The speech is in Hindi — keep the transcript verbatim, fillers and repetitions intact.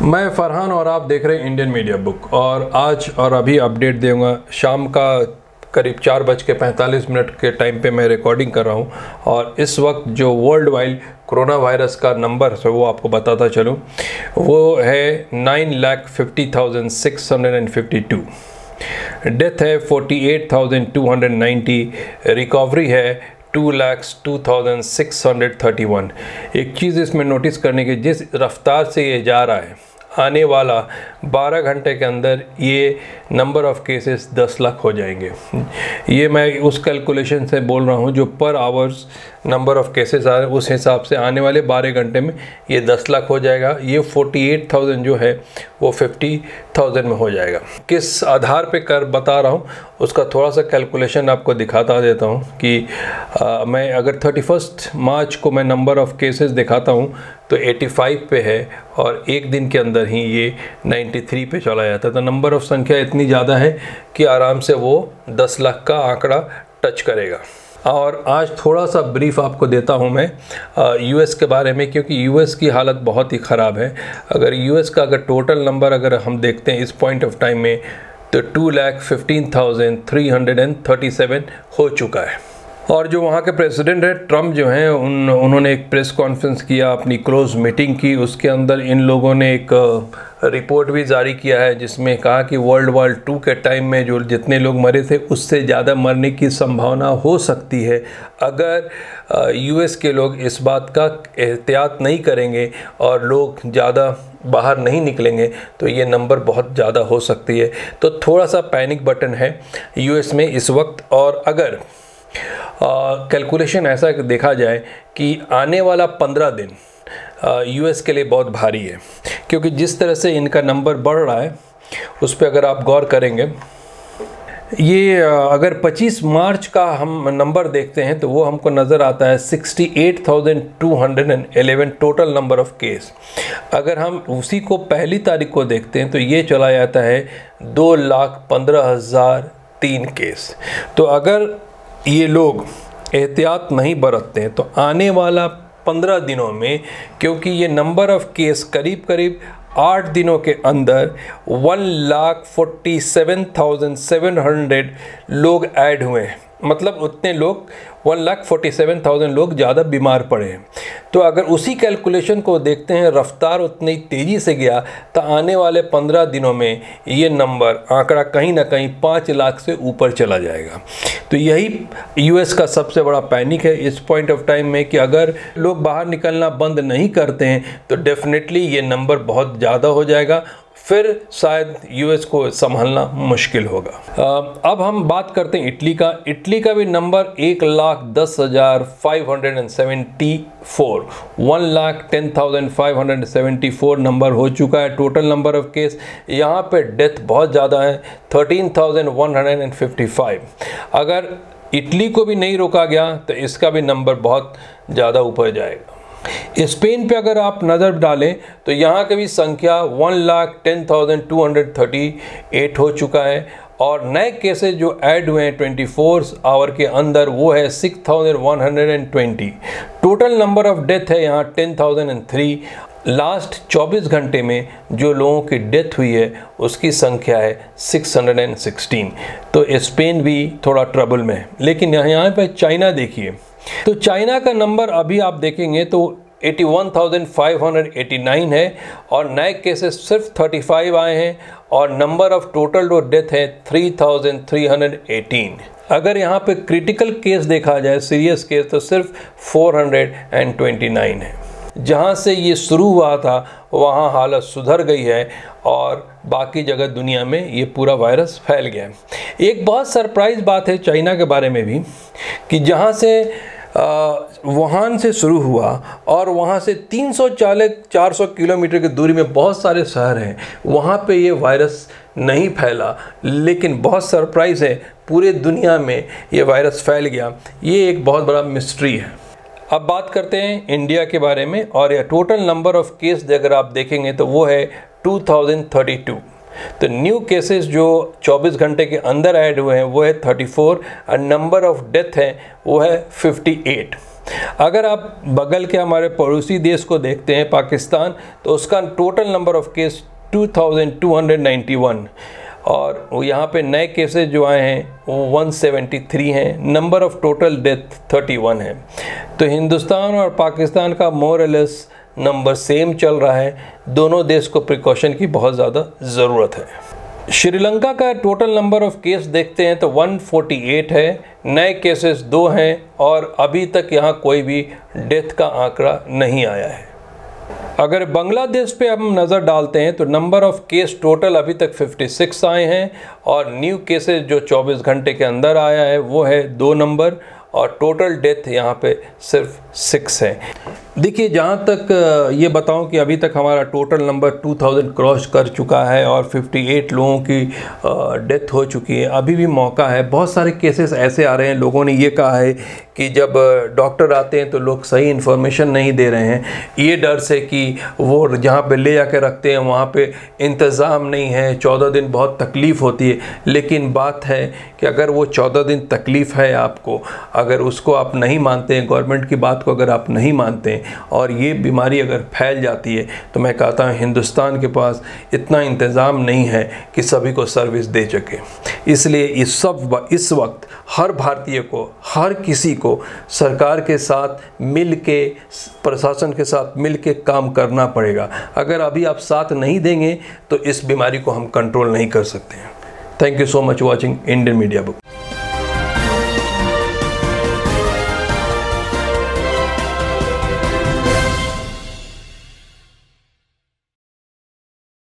मैं फरहान और आप देख रहे हैं इंडियन मीडिया बुक। और आज और अभी अपडेट दूंगा। शाम का करीब चार बज के पैंतालीस मिनट के टाइम पे मैं रिकॉर्डिंग कर रहा हूँ और इस वक्त जो वर्ल्ड वाइड कोरोना वायरस का नंबर है वो आपको बताता चलूँ, वो है nine lakh fifty thousand six hundred and fifty two. Death है forty eight thousand two hundred ninety. Recovery है two lakhs two thousand six hundred thirty one. एक चीज़ इसमें नोटिस करने की, जिस रफ्तार से ये जा रहा है, आने वाला बारह घंटे के अंदर ये नंबर ऑफ़ केसेस दस लाख हो जाएंगे। ये मैं उस कैलकुलेशन से बोल रहा हूँ जो per hours number of cases आ रहे हैं, उस हिसाब से आने वाले बारह घंटे में ये दस लाख हो जाएगा। ये फोर्टी एट थाउजेंड जो है वो फिफ्टी थाउजेंड में हो जाएगा। किस आधार पे कर बता रहा हूँ उसका थोड़ा सा कैलकुलेशन आपको दिखाता देता हूँ कि आ, मैं अगर थर्टी फर्स्ट मार्च को मैं नंबर ऑफ़ केसेस दिखाता हूँ तो पचासी पे है और एक दिन के अंदर ही ये तिरानवे पे चला जाता है। तो नंबर ऑफ़ संख्या इतनी ज़्यादा है कि आराम से वो दस लाख का आंकड़ा टच करेगा। और आज थोड़ा सा ब्रीफ आपको देता हूं मैं यूएस के बारे में, क्योंकि यूएस की हालत बहुत ही ख़राब है। अगर यूएस का अगर टोटल नंबर अगर हम देखते हैं इस पॉइंट ऑफ टाइम में तो two lakh fifteen thousand three hundred and thirty seven हो चुका है। और जो वहाँ के प्रेसिडेंट है ट्रम्प जो हैं, उन उन्होंने एक प्रेस कॉन्फ्रेंस किया, अपनी क्लोज मीटिंग की। उसके अंदर इन लोगों ने एक रिपोर्ट भी जारी किया है जिसमें कहा कि वर्ल्ड वॉर टू के टाइम में जो जितने लोग मरे थे उससे ज़्यादा मरने की संभावना हो सकती है अगर यूएस के लोग इस बात का एहतियात नहीं करेंगे और लोग ज़्यादा बाहर नहीं निकलेंगे तो ये नंबर बहुत ज़्यादा हो सकती है। तो थोड़ा सा पैनिक बटन है यूएस में इस वक्त। और अगर कैलकुलेशन ऐसा देखा जाए कि आने वाला पंद्रह दिन यूएस के लिए बहुत भारी है, क्योंकि जिस तरह से इनका नंबर बढ़ रहा है उस पर अगर आप गौर करेंगे, ये अगर पच्चीस मार्च का हम नंबर देखते हैं तो वो हमको नज़र आता है sixty eight thousand two hundred eleven total number of case. अगर हम उसी को पहली तारीख को देखते हैं तो ये चला जाता है दो लाख पंद्रह हज़ार तीन केस। तो अगर ये लोग एहतियात नहीं बरतते हैं तो आने वाला पंद्रह दिनों में, क्योंकि ये नंबर ऑफ़ केस करीब करीब आठ दिनों के अंदर one lakh forty seven thousand seven hundred लोग ऐड हुए हैं, मतलब उतने लोग one lakh forty seven thousand लोग ज़्यादा बीमार पड़े हैं। तो अगर उसी कैलकुलेशन को देखते हैं, रफ्तार उतनी तेज़ी से गया तो आने वाले पंद्रह दिनों में ये नंबर आंकड़ा कहीं ना कहीं पाँच लाख से ऊपर चला जाएगा। तो यही यूएस का सबसे बड़ा पैनिक है इस पॉइंट ऑफ टाइम में कि अगर लोग बाहर निकलना बंद नहीं करते हैं तो डेफिनेटली ये नंबर बहुत ज़्यादा हो जाएगा, फिर शायद यूएस को संभालना मुश्किल होगा। अब हम बात करते हैं इटली का। इटली का भी नंबर एक लाख दस हज़ार five hundred and seventy four one lakh ten thousand five hundred seventy four number हो चुका है टोटल नंबर ऑफ़ केस। यहाँ पे डेथ बहुत ज़्यादा है, thirteen thousand one hundred and fifty five. अगर इटली को भी नहीं रोका गया तो इसका भी नंबर बहुत ज़्यादा ऊपर जाएगा। स्पेन पे अगर आप नज़र डालें तो यहाँ की भी संख्या one lakh ten thousand two hundred thirty eight हो चुका है और नए केसेस जो ऐड हुए हैं ट्वेंटी फोर आवर के अंदर वो है six thousand one hundred and twenty. Total number of death है यहाँ ten thousand and three. Last चौबीस घंटे में जो लोगों की डेथ हुई है उसकी संख्या है सिक्स हंड्रेड एंड सिक्सटीन। तो स्पेन भी थोड़ा ट्रबल में है। लेकिन यहाँ पर चाइना देखिए, तो चाइना का नंबर अभी आप देखेंगे तो इक्यासी हज़ार पाँच सौ नवासी है और नए केसेस सिर्फ पैंतीस आए हैं और नंबर ऑफ टोटल जो डेथ है तीन हज़ार तीन सौ अठारह। अगर यहाँ पे क्रिटिकल केस देखा जाए, सीरियस केस, तो सिर्फ चार सौ उनतीस है। जहाँ से ये शुरू हुआ था वहाँ हालत सुधर गई है और बाकी जगह दुनिया में ये पूरा वायरस फैल गया है। एक बहुत सरप्राइज़ बात है चाइना के बारे में भी कि जहाँ से वुहान से शुरू हुआ और वहाँ से तीन सौ चालीस चार सौ किलोमीटर की दूरी में बहुत सारे शहर हैं, वहाँ पे ये वायरस नहीं फैला। लेकिन बहुत सरप्राइज़ है, पूरे दुनिया में ये वायरस फैल गया। ये एक बहुत बड़ा मिस्ट्री है। अब बात करते हैं इंडिया के बारे में और यह टोटल नंबर ऑफ़ केस अगर आप देखेंगे तो वो है टू थाउजेंड थर्टी टू। तो न्यू केसेस जो चौबीस घंटे के अंदर ऐड हुए हैं वो है चौंतीस और नंबर ऑफ़ डेथ है वो है अट्ठावन। अगर आप बगल के हमारे पड़ोसी देश को देखते हैं पाकिस्तान, तो उसका total number of case two thousand two hundred ninety one और यहाँ पे नए केसेस जो आए हैं वो वन सेवेंटी थ्री हैं, number of total death thirty one है। तो हिंदुस्तान और पाकिस्तान का मोर लेस नंबर सेम चल रहा है। दोनों देश को प्रिकॉशन की बहुत ज़्यादा ज़रूरत है। श्रीलंका का टोटल नंबर ऑफ केस देखते हैं तो वन फोर्टी एट है, नए केसेस दो हैं और अभी तक यहाँ कोई भी डेथ का आंकड़ा नहीं आया है। अगर बांग्लादेश पे हम नज़र डालते हैं तो नंबर ऑफ केस टोटल अभी तक फिफ्टी सिक्स आए हैं और न्यू केसेस जो चौबीस घंटे के अंदर आया है वो है दो नंबर और टोटल डेथ यहाँ पे सिर्फ सिक्स है। देखिए, जहाँ तक ये बताऊँ कि अभी तक हमारा total number two thousand cross कर चुका है और अट्ठावन लोगों की डेथ हो चुकी है, अभी भी मौका है। बहुत सारे केसेस ऐसे आ रहे हैं, लोगों ने ये कहा है कि जब डॉक्टर आते हैं तो लोग सही इन्फॉर्मेशन नहीं दे रहे हैं, ये डर से कि वो जहाँ पे ले जाकर रखते हैं वहाँ पे इंतज़ाम नहीं है, चौदह दिन बहुत तकलीफ़ होती है। लेकिन बात है कि अगर वो चौदह दिन तकलीफ़ है आपको, अगर उसको आप नहीं मानते हैं, गवर्नमेंट की बात को अगर आप नहीं मानते हैं और ये बीमारी अगर फैल जाती है, तो मैं कहता हूँ हिंदुस्तान के पास इतना इंतज़ाम नहीं है कि सभी को सर्विस दे सके। इसलिए इस सब इस वक्त हर भारतीय को, हर किसी को सरकार के साथ मिल के, प्रशासन के साथ मिल के काम करना पड़ेगा। अगर अभी आप साथ नहीं देंगे तो इस बीमारी को हम कंट्रोल नहीं कर सकते हैं। Thank you so much watching Indian media book.